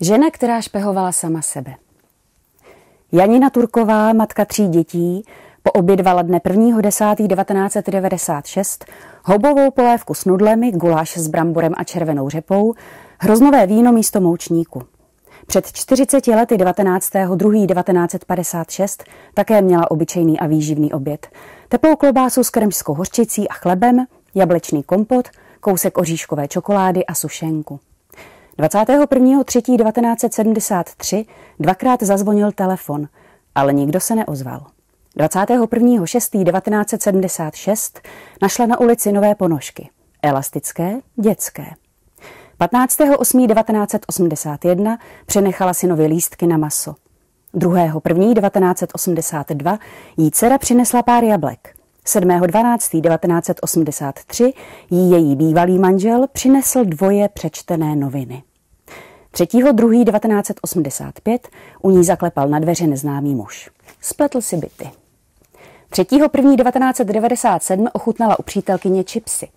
Žena, která špehovala sama sebe. Janina Turková, matka 3 dětí, poobědvala dne 1.10.1996 houbovou polévku s nudlemi, guláš s bramborem a červenou řepou, hroznové víno místo moučníku. Před 40 lety 19.2.1956 také měla obyčejný a výživný oběd. Teplou klobásu s kremskou hořčicí a chlebem, jablečný kompot, kousek oříškové čokolády a sušenku. 21.3.1973 dvakrát zazvonil telefon, ale nikdo se neozval. 21.6.1976 našla na ulici nové ponožky. Elastické, dětské. 15.8.1981 přenechala synovi lístky na maso. 2.1.1982 jí dcera přinesla pár jablek. 7.12.1983 jí její bývalý manžel přinesl 2 přečtené noviny. 3.2.1985 u ní zaklepal na dveře neznámý muž. Spletl si byty. 3.1.1997 ochutnala u přítelkyně čipsy.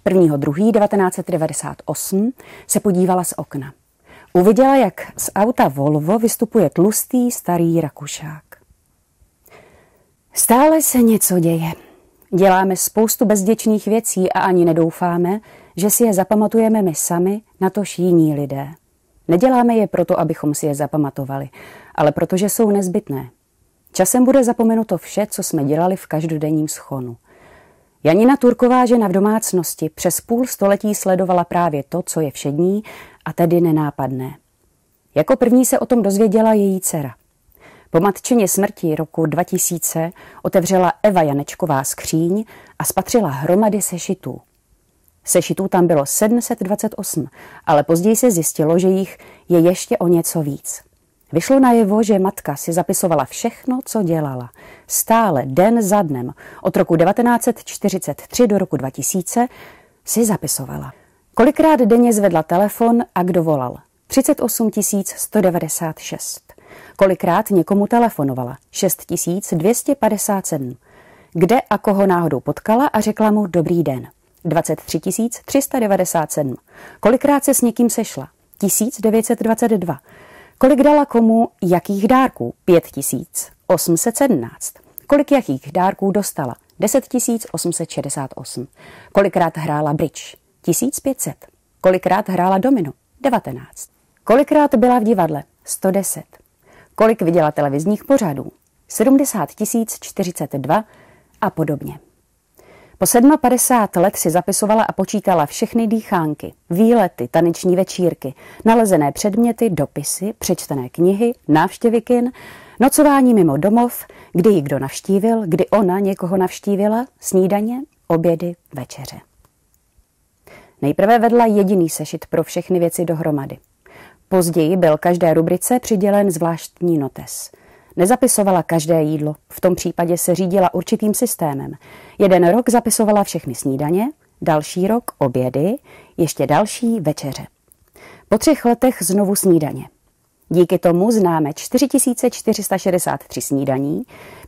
1.2.1998 se podívala z okna. Uviděla, jak z auta Volvo vystupuje tlustý starý Rakušák. Stále se něco děje. Děláme spoustu bezděčných věcí a ani nedoufáme, že si je zapamatujeme my sami, natož jiní lidé. Neděláme je proto, abychom si je zapamatovali, ale protože jsou nezbytné. Časem bude zapomenuto vše, co jsme dělali v každodenním schonu. Janina Turková, žena v domácnosti, přes půl století sledovala právě to, co je všední a tedy nenápadné. Jako první se o tom dozvěděla její dcera. Po matčině smrti roku 2000 otevřela Eva Janečková skříň a spatřila hromady sešitů. Sešitů tam bylo 728, ale později se zjistilo, že jich je ještě o něco víc. Vyšlo najevo, že matka si zapisovala všechno, co dělala. Stále, den za dnem, od roku 1943 do roku 2000 si zapisovala. Kolikrát denně zvedla telefon a kdo volal? 38 196. Kolikrát někomu telefonovala? 6 257. Kde a koho náhodou potkala a řekla mu dobrý den? 23 397. Kolikrát se s někým sešla? 1922. Kolik dala komu jakých dárků? 5817. Kolik jakých dárků dostala? 10 868. Kolikrát hrála bridge? 1500. Kolikrát hrála domino? 19. Kolikrát byla v divadle? 110. Kolik viděla televizních pořadů? 70 042 a podobně. Po 57 let si zapisovala a počítala všechny dýchánky, výlety, taneční večírky, nalezené předměty, dopisy, přečtené knihy, návštěvy kin, nocování mimo domov, kdy ji kdo navštívil, kdy ona někoho navštívila, snídaně, obědy, večeře. Nejprve vedla jediný sešit pro všechny věci dohromady. Později byl každé rubrice přidělen zvláštní notes. Nezapisovala každé jídlo, v tom případě se řídila určitým systémem. Jeden rok zapisovala všechny snídaně, další rok obědy, ještě další večeře. Po 3 letech znovu snídaně. Díky tomu známe 4463 snídaní,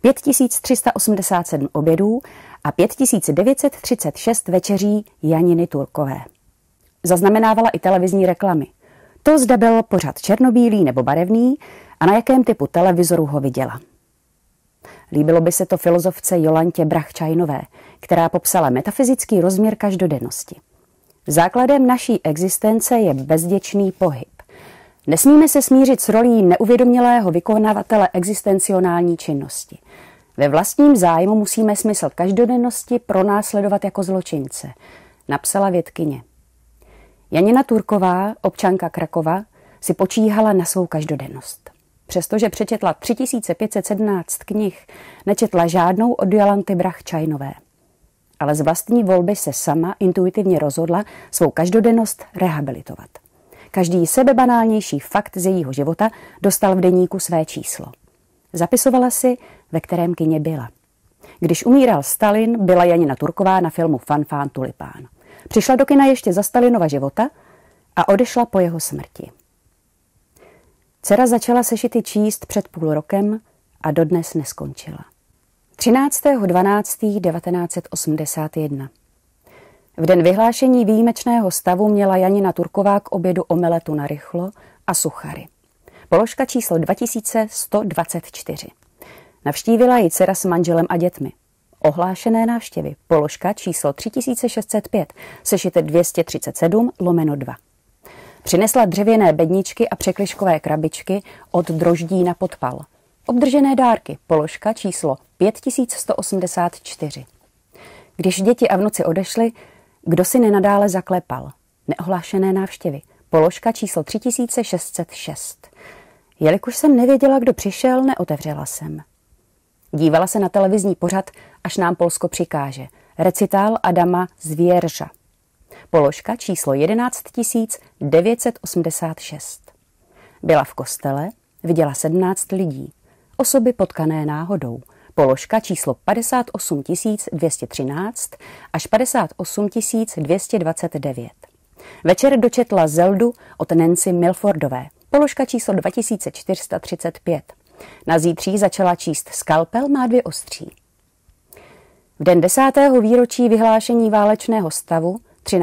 5387 obědů a 5936 večeří Janiny Turkové. Zaznamenávala i televizní reklamy. To zda byl pořad černobílý nebo barevný a na jakém typu televizoru ho viděla. Líbilo by se to filozofce Jolantě Brachčajnové, která popsala metafyzický rozměr každodennosti. Základem naší existence je bezděčný pohyb. Nesmíme se smířit s rolí neuvědomělého vykonavatele existencionální činnosti. Ve vlastním zájmu musíme smysl každodennosti pronásledovat jako zločince, napsala vědkyně. Janina Turková, občanka Krakova, si počíhala na svou každodennost. Přestože přečetla 3517 knih, nečetla žádnou od Jolanty Brachčajnové. Ale z vlastní volby se sama intuitivně rozhodla svou každodennost rehabilitovat. Každý sebebanálnější fakt z jejího života dostal v deníku své číslo. Zapisovala si, ve kterém kině byla. Když umíral Stalin, byla Janina Turková na filmu Fanfán tulipán. Přišla do kina ještě za Stalinova života a odešla po jeho smrti. Dcera začala sešity číst před půl rokem a dodnes neskončila. 13.12.1981. V den vyhlášení výjimečného stavu měla Janina Turková k obědu omeletu narychlo a Suchary. Položka číslo 2124. Navštívila ji dcera s manželem a dětmi. Ohlášené návštěvy. Položka číslo 3605, sešit 237/2. Přinesla dřevěné bedničky a překližkové krabičky od Droždí na Podpal. Obdržené dárky. Položka číslo 5184. Když děti a vnuci odešli, kdo si nenadále zaklepal? Neohlášené návštěvy. Položka číslo 3606. Jelikož jsem nevěděla, kdo přišel, neotevřela jsem. Dívala se na televizní pořad, až nám Polsko přikáže. Recitál Adama Zvěrža. Položka číslo 11986. Byla v kostele, viděla 17 lidí. Osoby potkané náhodou. Položka číslo 58213 až 58229. Večer dočetla Zeldu od Nancy Milfordové. Položka číslo 2435. Na zítří začala číst Skalpel má 2 ostří. V den 10. výročí vyhlášení válečného stavu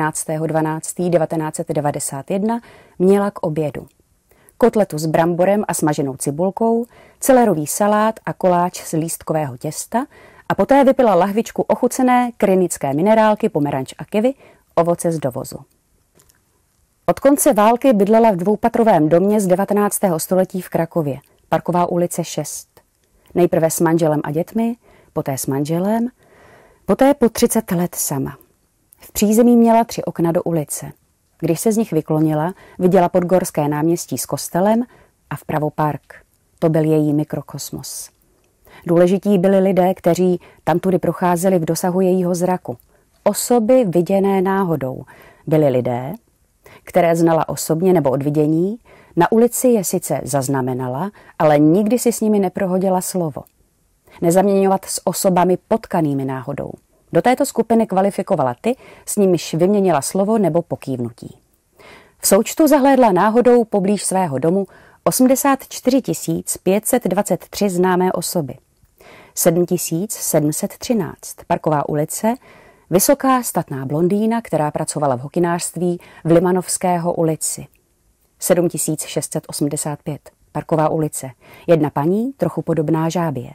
13.12.1991 měla k obědu kotletu s bramborem a smaženou cibulkou, celerový salát a koláč z lístkového těsta a poté vypila lahvičku ochucené krynické minerálky, pomeranč a kivy, ovoce z dovozu. Od konce války bydlela v dvoupatrovém domě z 19. století v Krakově, Parková ulice 6. Nejprve s manželem a dětmi, poté s manželem, poté po 30 let sama. V přízemí měla 3 okna do ulice. Když se z nich vyklonila, viděla Podgorské náměstí s kostelem a vpravo park. To byl její mikrokosmos. Důležití byli lidé, kteří tamtudy procházeli v dosahu jejího zraku. Osoby viděné náhodou. Byli lidé, které znala osobně nebo od vidění, na ulici je sice zaznamenala, ale nikdy si s nimi neprohodila slovo. Nezaměňovat s osobami potkanými náhodou. Do této skupiny kvalifikovala ty, s nimiž vyměnila slovo nebo pokývnutí. V součtu zahlédla náhodou poblíž svého domu 84 523 známé osoby. 7713 Parková ulice, vysoká statná blondýna, která pracovala v hokinářství v Limanovského ulici. 7685 Parková ulice, jedna paní, trochu podobná žábě.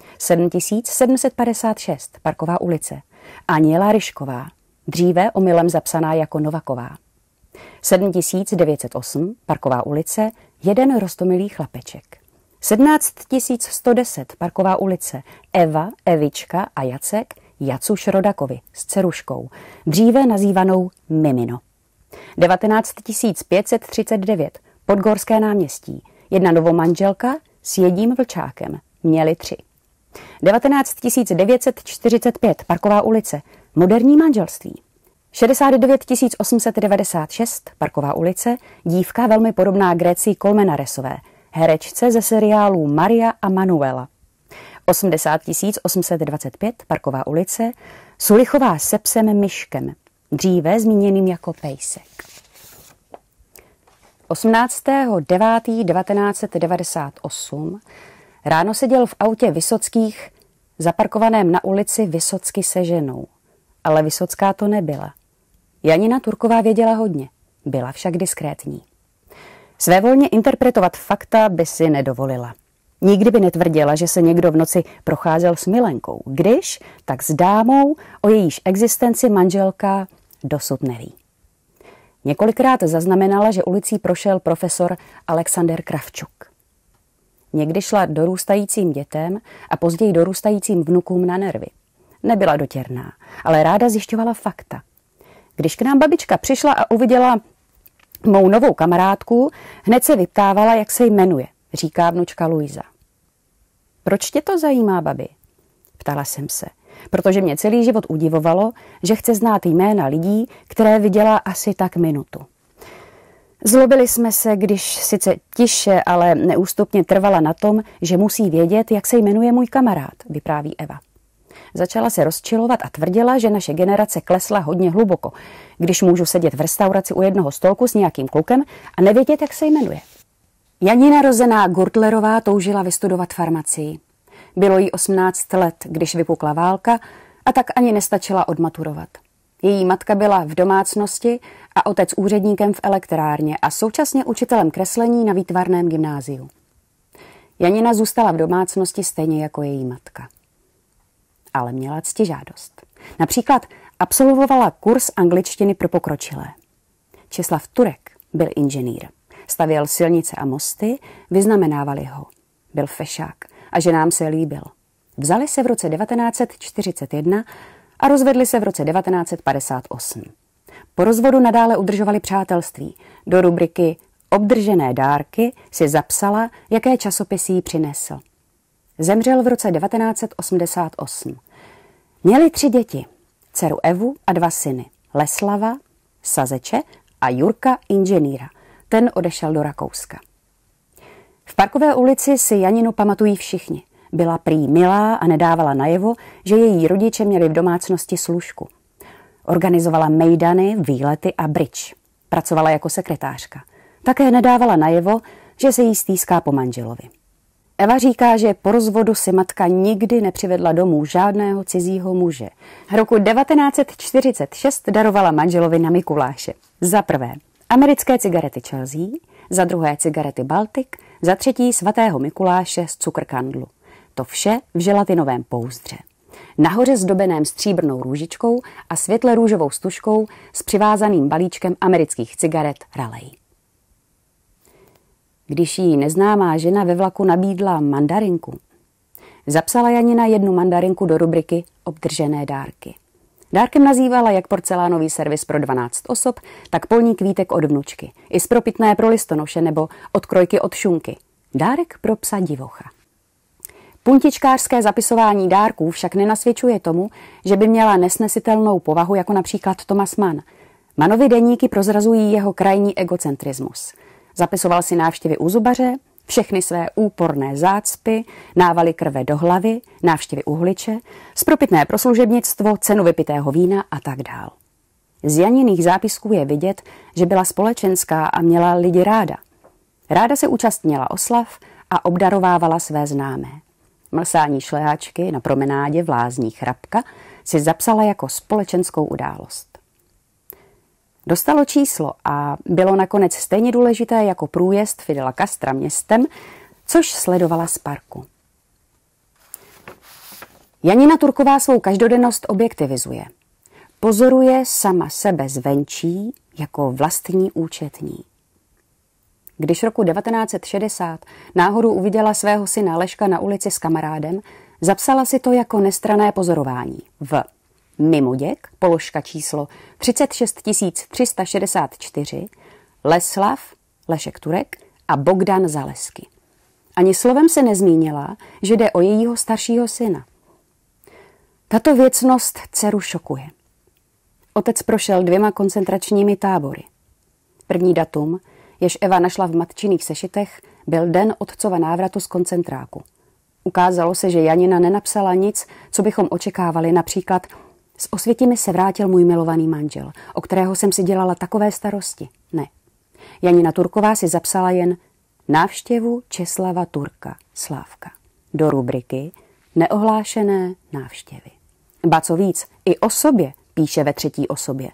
7756 Parková ulice, Aniela Ryšková, dříve omylem zapsaná jako Novaková. 7908 Parková ulice, jeden roztomilý chlapeček. 17110 Parková ulice, Eva, Evička a Jacek, Jacuš Rodakovi s dceruškou, dříve nazývanou Mimino. 19539 Podgorské náměstí, jedna novomanželka s jedním vlčákem, měli 3. 19945 Parková ulice, moderní manželství. 69896 Parková ulice, dívka velmi podobná Grécii Kolmenaresové, herečce ze seriálů Maria a Manuela. 80825 Parková ulice, Sulichová se psem Myškem, dříve zmíněným jako Pejsek. 18.9.1998 ráno seděl v autě Vysockých, zaparkovaném na ulici Vysocky se ženou. Ale Vysocká to nebyla. Janina Turková věděla hodně, byla však diskrétní. Svévolně interpretovat fakta by si nedovolila. Nikdy by netvrdila, že se někdo v noci procházel s milenkou, když, tak s dámou, o jejíž existenci manželka dosud neví. Několikrát zaznamenala, že ulicí prošel profesor Alexander Kravčuk. Někdy šla dorůstajícím dětem a později dorůstajícím vnukům na nervy. Nebyla dotěrná, ale ráda zjišťovala fakta. Když k nám babička přišla a uviděla mou novou kamarádku, hned se vyptávala, jak se jmenuje, říká vnučka Luisa. Proč tě to zajímá, babi? Ptala jsem se, protože mě celý život udivovalo, že chce znát jména lidí, které viděla asi tak minutu. Zlobili jsme se, když sice tiše, ale neústupně trvala na tom, že musí vědět, jak se jmenuje můj kamarád, vypráví Eva. Začala se rozčilovat a tvrdila, že naše generace klesla hodně hluboko, když můžu sedět v restauraci u jednoho stolku s nějakým klukem a nevědět, jak se jmenuje. Janina rozená Gurtlerová toužila vystudovat farmacii. Bylo jí 18 let, když vypukla válka a tak ani nestačila odmaturovat. Její matka byla v domácnosti a otec úředníkem v elektrárně a současně učitelem kreslení na výtvarném gymnáziu. Janina zůstala v domácnosti stejně jako její matka. Ale měla ctižádost. Například absolvovala kurz angličtiny pro pokročilé. Česlav Turek byl inženýr. Stavěl silnice a mosty, vyznamenávali ho. Byl fešák a ženám se líbil. Vzali se v roce 1941 a rozvedli se v roce 1958. Po rozvodu nadále udržovali přátelství. Do rubriky Obdržené dárky si zapsala, jaké časopisy jí přinesl. Zemřel v roce 1988. Měli 3 děti, dceru Evu a 2 syny, Leslava, sazeče a Jurka, inženýra. Ten odešel do Rakouska. V Parkové ulici si Janinu pamatují všichni. Byla prý milá a nedávala najevo, že její rodiče měli v domácnosti služku. Organizovala mejdany, výlety a bridge. Pracovala jako sekretářka. Také nedávala najevo, že se jí stýská po manželovi. Eva říká, že po rozvodu si matka nikdy nepřivedla domů žádného cizího muže. Roku 1946 darovala manželovi na Mikuláše. Za prvé americké cigarety Chelsea, za druhé cigarety Baltic, za třetí svatého Mikuláše z cukrkandlu. To vše v želatinovém pouzdře. Nahoře zdobeném stříbrnou růžičkou a světle růžovou stužkou s přivázaným balíčkem amerických cigaret Raleigh. Když jí neznámá žena ve vlaku nabídla mandarinku, zapsala Janina 1 mandarinku do rubriky Obdržené dárky. Dárkem nazývala jak porcelánový servis pro 12 osob, tak polní kvítek od vnučky, i spropitné pro listonoše nebo odkrojky od šunky. Dárek pro psa divocha. Puntičkářské zapisování dárků však nenasvědčuje tomu, že by měla nesnesitelnou povahu jako například Thomas Mann. Mannovy deníky prozrazují jeho krajní egocentrismus. Zapisoval si návštěvy u zubaře, všechny své úporné zácpy, návaly krve do hlavy, návštěvy u hliče, spropitné pro služebnictvo, cenu vypitého vína a tak dál. Z Janiných zápisků je vidět, že byla společenská a měla lidi ráda. Ráda se účastnila oslav a obdarovávala své známé. Mlsání šleháčky na promenádě v Lázních Hrabka si zapsala jako společenskou událost. Dostalo číslo a bylo nakonec stejně důležité jako průjezd Fidela Castra městem, což sledovala z parku. Janina Turková svou každodennost objektivizuje. Pozoruje sama sebe zvenčí jako vlastní účetní. Když roku 1960 náhodou uviděla svého syna Leška na ulici s kamarádem, zapsala si to jako nestranné pozorování v Mimoděk, položka číslo 36 364, Leslav, Lešek Turek a Bogdan Zalesky. Ani slovem se nezmínila, že jde o jejího staršího syna. Tato věcnost dceru šokuje. Otec prošel 2 koncentračními tábory. První datum, jež Eva našla v matčiných sešitech, byl den otcova návratu z koncentráku. Ukázalo se, že Janina nenapsala nic, co bychom očekávali, například z Osvětimi se vrátil můj milovaný manžel, o kterého jsem si dělala takové starosti. Ne. Janina Turková si zapsala jen návštěvu Česlava Turka, Slávka, do rubriky Neohlášené návštěvy. Ba co víc, i o sobě píše ve 3. osobě.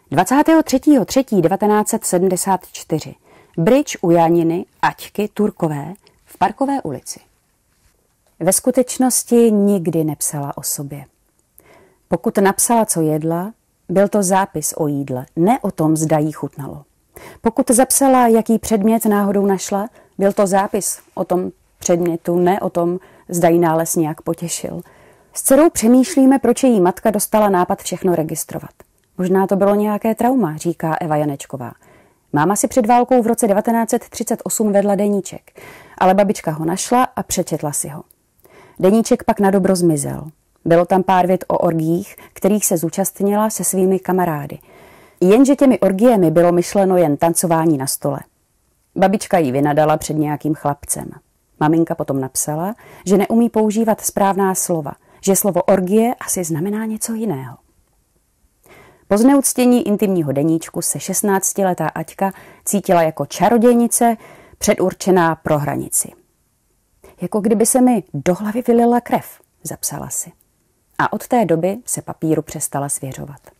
23.3.1974. Bridge u Janiny Aťky Turkové v Parkové ulici. Ve skutečnosti nikdy nepsala o sobě. Pokud napsala, co jedla, byl to zápis o jídle, ne o tom, zda jí chutnalo. Pokud zapsala, jaký předmět náhodou našla, byl to zápis o tom předmětu, ne o tom, zda jí nález nějak potěšil. S dcerou přemýšlíme, proč její matka dostala nápad všechno registrovat. Možná to bylo nějaké trauma, říká Eva Janečková. Máma si před válkou v roce 1938 vedla deníček, ale babička ho našla a přečetla si ho. Deníček pak na dobro zmizel. Bylo tam pár vět o orgiích, kterých se zúčastnila se svými kamarády. Jenže těmi orgiemi bylo myšleno jen tancování na stole. Babička jí vynadala před nějakým chlapcem. Maminka potom napsala, že neumí používat správná slova, že slovo orgie asi znamená něco jiného. Po zneuctění intimního deníčku se 16letá Aťka cítila jako čarodějnice předurčená pro hranici. Jako kdyby se mi do hlavy vylila krev, zapsala si. A od té doby se papíru přestala svěřovat.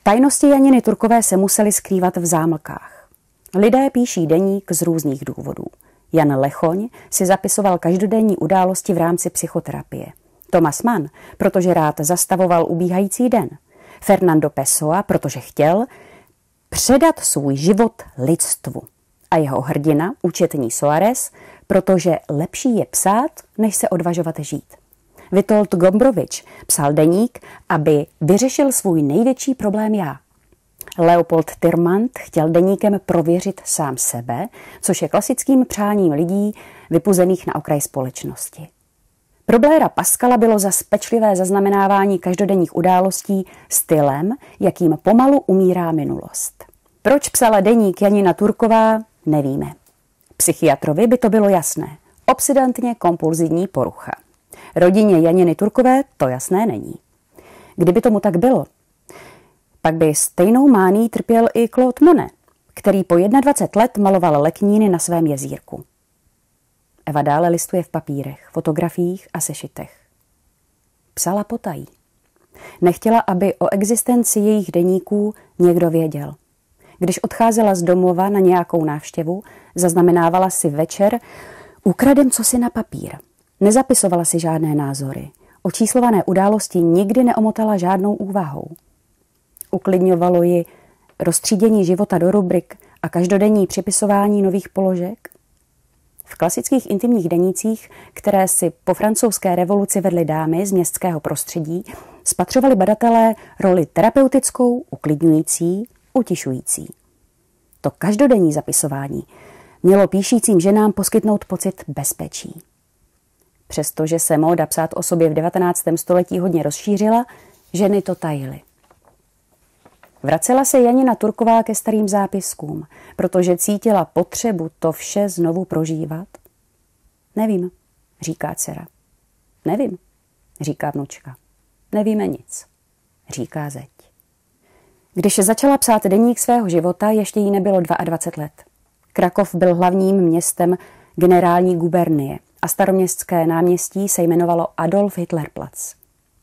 Tajnosti Janiny Turkové se musely skrývat v zámlkách. Lidé píší deník z různých důvodů. Jan Lechoň si zapisoval každodenní události v rámci psychoterapie. Thomas Mann, protože rád zastavoval ubíhající den. Fernando Pessoa, protože chtěl předat svůj život lidstvu. A jeho hrdina, účetní Soares, protože lepší je psát, než se odvažovat žít. Witold Gombrowicz psal deník, aby vyřešil svůj největší problém já. Leopold Tyrmand chtěl deníkem prověřit sám sebe, což je klasickým přáním lidí vypuzených na okraj společnosti. Pro Blaira Pascala bylo zas pečlivé zaznamenávání každodenních událostí stylem, jakým pomalu umírá minulost. Proč psala deník Janina Turková, nevíme. Psychiatrovi by to bylo jasné. Obsedantně kompulzivní porucha. Rodině Janiny Turkové to jasné není. Kdyby tomu tak bylo, pak by stejnou mánií trpěl i Claude Monet, který po 21 let maloval lekníny na svém jezírku. Eva dále listuje v papírech, fotografiích a sešitech. Psala potají. Nechtěla, aby o existenci jejich deníků někdo věděl. Když odcházela z domova na nějakou návštěvu, zaznamenávala si večer, ukradem cosi na papír. Nezapisovala si žádné názory. O číslované události nikdy neomotala žádnou úvahou. Uklidňovalo ji roztřídění života do rubrik a každodenní připisování nových položek. V klasických intimních denících, které si po francouzské revoluci vedly dámy z městského prostředí, spatřovali badatelé roli terapeutickou, uklidňující, utišující. To každodenní zapisování mělo píšícím ženám poskytnout pocit bezpečí. Přestože se móda psát o sobě v 19. století hodně rozšířila, ženy to tajily. Vracela se Janina Turková ke starým zápiskům, protože cítila potřebu to vše znovu prožívat. Nevím, říká dcera. Nevím, říká vnučka. Nevíme nic, říká zeď. Když začala psát deník svého života, ještě jí nebylo 22 let. Krakov byl hlavním městem generální gubernie a staroměstské náměstí se jmenovalo Adolf Hitlerplatz.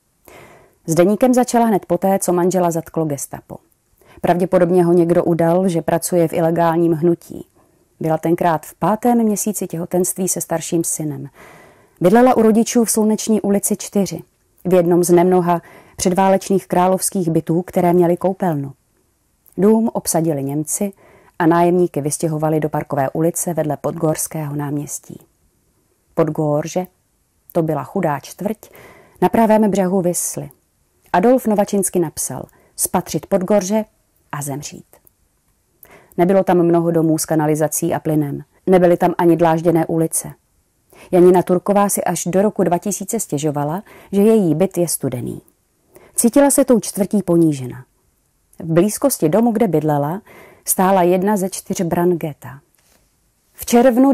S deníkem začala hned poté, co manžela zatklo gestapo. Pravděpodobně ho někdo udal, že pracuje v ilegálním hnutí. Byla tenkrát v 5. měsíci těhotenství se starším synem. Bydlela u rodičů v Sluneční ulici 4, v jednom z nemnoha předválečných královských bytů, které měly koupelnu. Dům obsadili Němci a nájemníky vystěhovali do Parkové ulice vedle Podgorského náměstí. Podgorže, to byla chudá čtvrť, na pravém břehu Visly. Adolf Novačinsky napsal spatřit Podgorže a zemřít. Nebylo tam mnoho domů s kanalizací a plynem. Nebyly tam ani dlážděné ulice. Janina Turková si až do roku 2000 stěžovala, že její byt je studený. Cítila se tou čtvrtí ponížena. V blízkosti domu, kde bydlela, stála jedna ze 4 bran geta. V červnu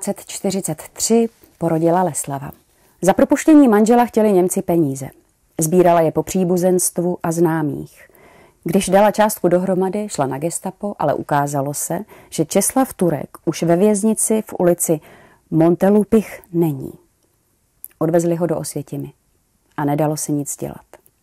1943 porodila Leslava. Za propuštění manžela chtěli Němci peníze. Sbírala je po příbuzenstvu a známých. Když dala částku dohromady, šla na gestapo, ale ukázalo se, že Česlav Turek už ve věznici v ulici Montelupich není. Odvezli ho do Osvětimi a nedalo se nic dělat.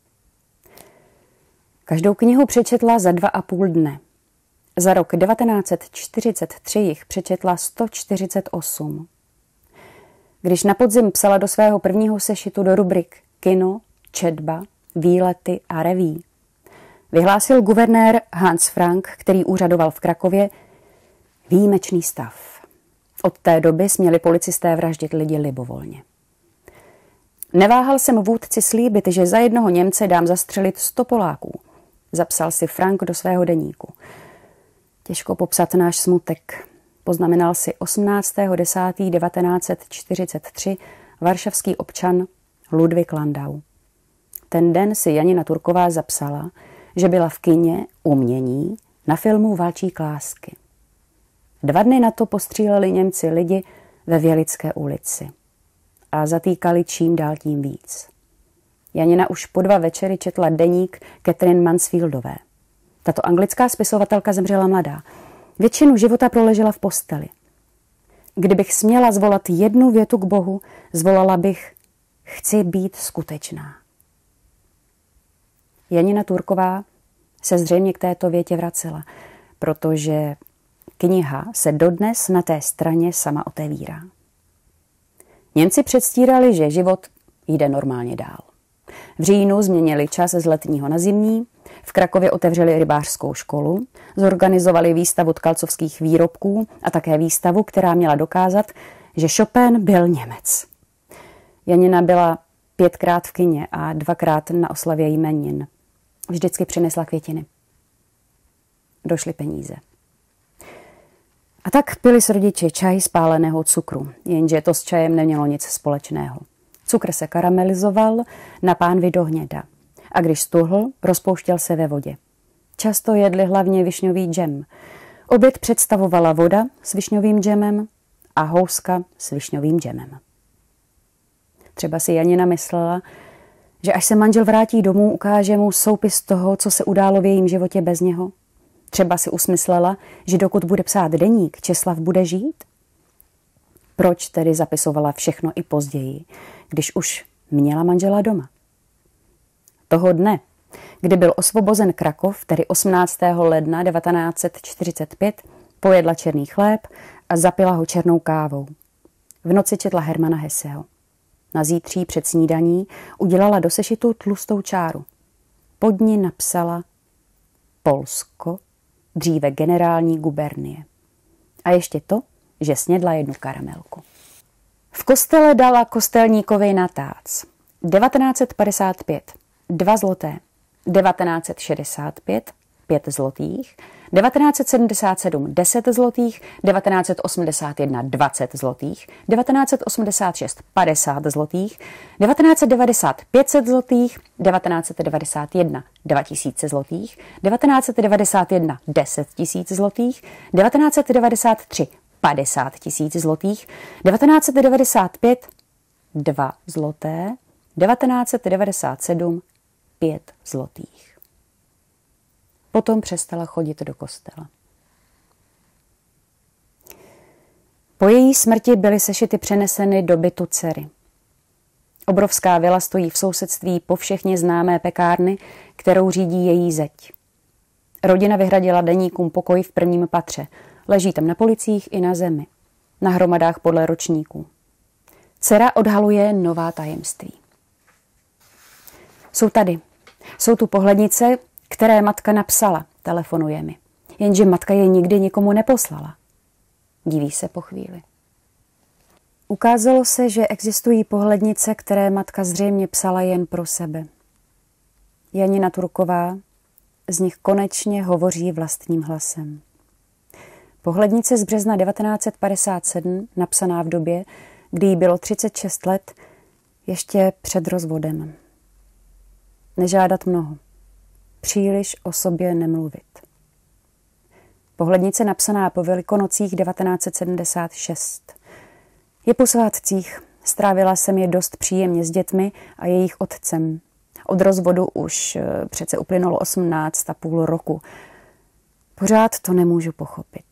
Každou knihu přečetla za 2,5 dne. Za rok 1943 jich přečetla 148. Když na podzim psala do svého prvního sešitu do rubrik kino, četba, výlety a reví, vyhlásil guvernér Hans Frank, který úřadoval v Krakově, výjimečný stav. Od té doby směli policisté vraždit lidi libovolně. Neváhal jsem vůdci slíbit, že za jednoho Němce dám zastřelit 100 Poláků, zapsal si Frank do svého deníku. Těžko popsat náš smutek. Poznamenal si 18.10.1943 varšavský občan Ludvík Landau. Ten den si Janina Turková zapsala, že byla v kině Umění na filmu Valčík lásky. 2 dny na to postříleli Němci lidi ve Vělické ulici a zatýkali čím dál tím víc. Janina už po 2 večery četla deník Catherine Mansfieldové. Tato anglická spisovatelka zemřela mladá. Většinu života proležela v posteli. Kdybych směla zvolat jednu větu k Bohu, zvolala bych chci být skutečná. Janina Turková se zřejmě k této větě vracela, protože kniha se dodnes na té straně sama otevírá. Němci předstírali, že život jde normálně dál. V říjnu změnili čas z letního na zimní, v Krakově otevřeli rybářskou školu, zorganizovali výstavu tkalcovských výrobků a také výstavu, která měla dokázat, že Chopin byl Němec. Janina byla 5krát v kině a 2krát na oslavě jmenin. Vždycky přinesla květiny. Došly peníze. A tak pili s rodiči čaj z páleného cukru, jenže to s čajem nemělo nic společného. Cukr se karamelizoval na pánvi do hněda a když stuhl, rozpouštěl se ve vodě. Často jedli hlavně višňový džem. Oběd představovala voda s višňovým džemem a houska s višňovým džemem. Třeba si Janina myslela, že až se manžel vrátí domů, ukáže mu soupis toho, co se událo v jejím životě bez něho. Třeba si usmyslela, že dokud bude psát deník, Česlav bude žít? Proč tedy zapisovala všechno i později, když už měla manžela doma? Toho dne, kdy byl osvobozen Krakov, tedy 18. ledna 1945, pojedla černý chléb a zapila ho černou kávou. V noci četla Hermana Hesseho. Na zítří před snídaní udělala do sešitu tlustou čáru. Pod ní napsala Polsko, dříve generální gubernie. A ještě to, že snědla jednu karamelku. V kostele dala kostelníkovi na tác. 1955 2 zloté, 1965 5 zlotých, 1977 10 zlotých, 1981 20 zlotých, 1986 50 zlotých, 1990 500 zlotých, 1991 2000 zlotých, 1991 10 000 zlotých, 1993 50 000 zlotých, 1995 2 zloté, 1997 5 zlotých. Potom přestala chodit do kostela. Po její smrti byly sešity přeneseny do bytu dcery. Obrovská vila stojí v sousedství povšechně známé pekárny, kterou řídí její zeď. Rodina vyhradila deníkům pokoj v prvním patře. Leží tam na policích i na zemi. Na hromadách podle ročníků. Dcera odhaluje nová tajemství. Jsou tady. Jsou tu pohlednice, které matka napsala, telefonuje mi. Jenže matka je nikdy nikomu neposlala. Diví se po chvíli. Ukázalo se, že existují pohlednice, které matka zřejmě psala jen pro sebe. Janina Turková z nich konečně hovoří vlastním hlasem. Pohlednice z března 1957, napsaná v době, kdy jí bylo 36 let, ještě před rozvodem. Nežádat mnoho. Příliš o sobě nemluvit. Pohlednice napsaná po Velikonocích 1976. Je po svátcích. Strávila jsem je dost příjemně s dětmi a jejich otcem. Od rozvodu už přece uplynulo 18,5 roku. Pořád to nemůžu pochopit.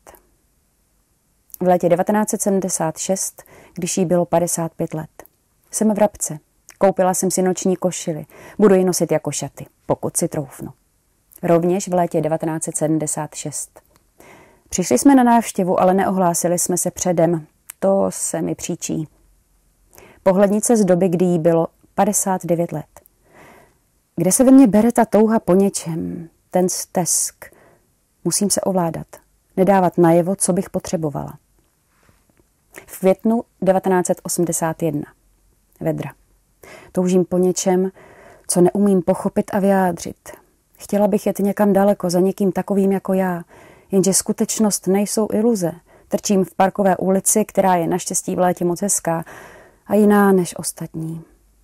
V létě 1976, když jí bylo 55 let. Jsem v Rabce. Koupila jsem si noční košili. Budu ji nosit jako šaty, pokud si troufnu. Rovněž v létě 1976. Přišli jsme na návštěvu, ale neohlásili jsme se předem. To se mi příčí. Pohlednice z doby, kdy jí bylo 59 let. Kde se ve mně bere ta touha po něčem, ten stesk? Musím se ovládat, nedávat najevo, co bych potřebovala. V květnu 1981. Vedra. Toužím po něčem, co neumím pochopit a vyjádřit. Chtěla bych jet někam daleko za někým takovým jako já, jenže skutečnost nejsou iluze. Trčím v parkové ulici, která je naštěstí v létě moc hezká a jiná než ostatní.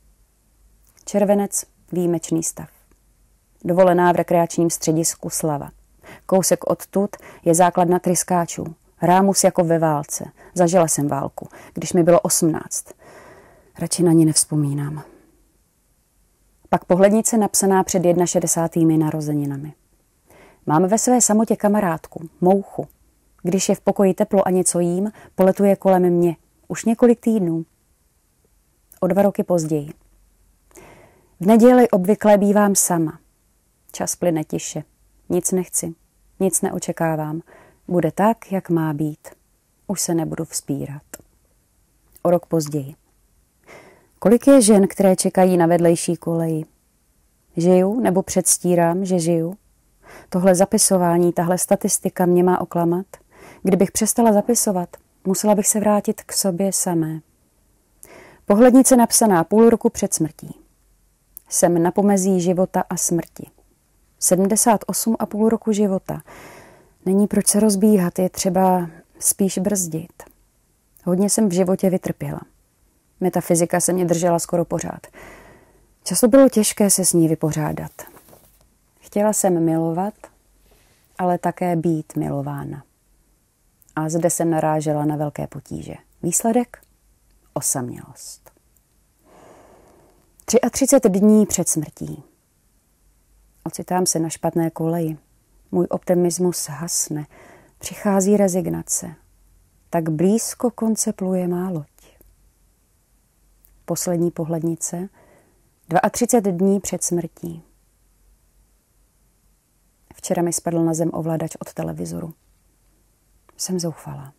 Červenec, výjimečný stav. Dovolená v rekreačním středisku Slava. Kousek odtud je základna tryskáčů. Rámus jako ve válce. Zažila jsem válku, když mi bylo 18. Radši na ní nevzpomínám. Pak pohlednice napsaná před 61. narozeninami. Mám ve své samotě kamarádku, mouchu. Když je v pokoji teplo a něco jím, poletuje kolem mě. Už několik týdnů. O 2 roky později. V neděli obvykle bývám sama. Čas plyne tiše. Nic nechci, nic neočekávám. Bude tak, jak má být. Už se nebudu vzpírat. O rok později. Kolik je žen, které čekají na vedlejší koleji? Žiju nebo předstírám, že žiju? Tohle zapisování, tahle statistika mě má oklamat. Kdybych přestala zapisovat, musela bych se vrátit k sobě samé. Pohlednice napsaná půl roku před smrtí. Jsem na pomezí života a smrti. 78,5 roku života. Není proč se rozbíhat, je třeba spíš brzdit. Hodně jsem v životě vytrpěla. Metafyzika se mě držela skoro pořád. Často bylo těžké se s ní vypořádat. Chtěla jsem milovat, ale také být milována. A zde jsem narážela na velké potíže. Výsledek? Osamělost. 33 dní před smrtí. Ocitám se na špatné koleji. Můj optimismus hasne. Přichází rezignace. Tak blízko konce pluje má loď. Poslední pohlednice. 32 dní před smrtí. Včera mi spadl na zem ovladač od televizoru. Jsem zoufalá.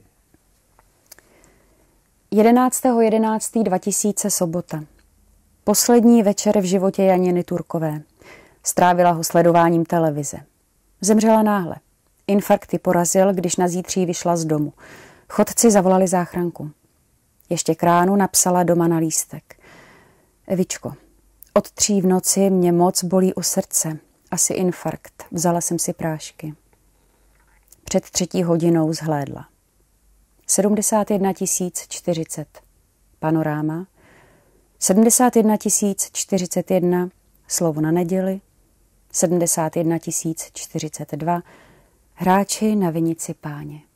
11.11.2000 sobota. Poslední večer v životě Janiny Turkové. Strávila ho sledováním televize. Zemřela náhle. Infarkt ji porazil, když na zítří vyšla z domu. Chodci zavolali záchranku. Ještě k ránu napsala doma na lístek. Evičko, od 3 v noci mě moc bolí u srdce. Asi infarkt. Vzala jsem si prášky. Před 3 hodinou zhlédla. 71 040. Panoráma. 71 041. Slovo na neděli. 71 042. Hráči na vinici Páně.